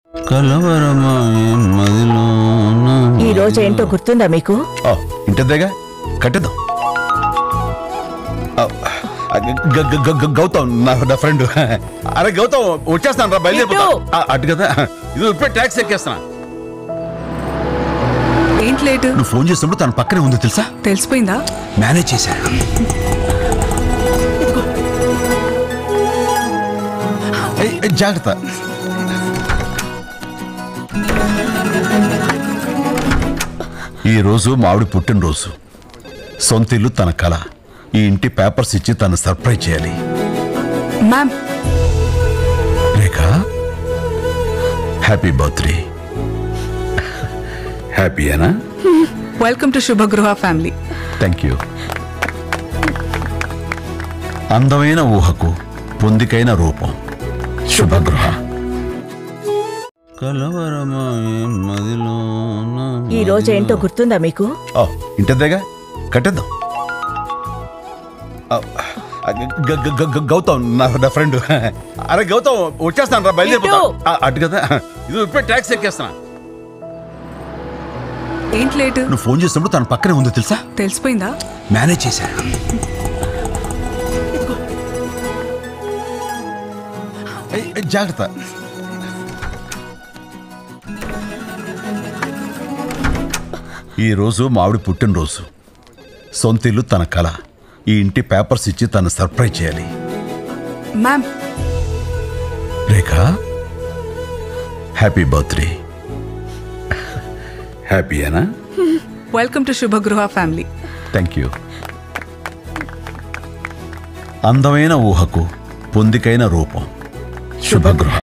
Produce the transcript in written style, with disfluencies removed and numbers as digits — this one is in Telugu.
ఈ రోజు ఏంటో గుర్తుందా మీకు? ఇంటదేగా కట్టేద్దాం. గౌతమ్ నా ఫ్రెండ్. అరే గౌతమ్ వచ్చేస్తాను రా, బయలుదేరిపోతా. అటు కదా, ఇది ఇప్పుడే ట్యాక్సీ ఎక్కేస్తున్నా. ఏంటి లేటు? నువ్వు ఫోన్ చేసినప్పుడు తన పక్కనే ఉంది తెలుసా? తెలిసిపోయిందా? మేనేజ్ చేశా. జాగ్రత్త. ఈ రోజు మావిడి పుట్టినరోజు. సొంత ఇల్లు తన కళ. ఈ ఇంటి పేపర్స్ ఇచ్చి తను సర్ప్రైజ్ చేయాలి. మ్యామ్. Rekha, happy birthday. హ్యాపీయేనా? Welcome to Shubhagruha family. Thank you. అందమైన ఊహకు పొందికైన రూపం శుభగృహ. ఈ రోజు ఏంటో గుర్తుందా మీకు? ఇంటదేగా కట్టేద్దాం. గౌతమ్ నా ఫ్రెండ్. అరే గౌతమ్ వచ్చేస్తాను రా, బయలుదేరిపోతా. అటు కదా, ఇది ఇప్పుడే ట్యాక్సీ ఎక్కేస్తున్నా. ఏంటి లేటు? నువ్వు ఫోన్ చేసినప్పుడు తన పక్కనే ఉంది తెలుసా? తెలిసిపోయిందా? మేనేజ్ చేశా. జాగ్రత్త. ఈ రోజు మావిడి పుట్టినరోజు. సొంత ఇల్లు తన కళ. ఈ ఇంటి పేపర్స్ ఇచ్చి తను సర్ప్రైజ్ చేయాలి. మ్యామ్. Rekha, happy birthday. హ్యాపీయేనా? Welcome to Shubhagruha family. Thank you. అందమైన ఊహకు పొందికైన రూపం శుభగృహ.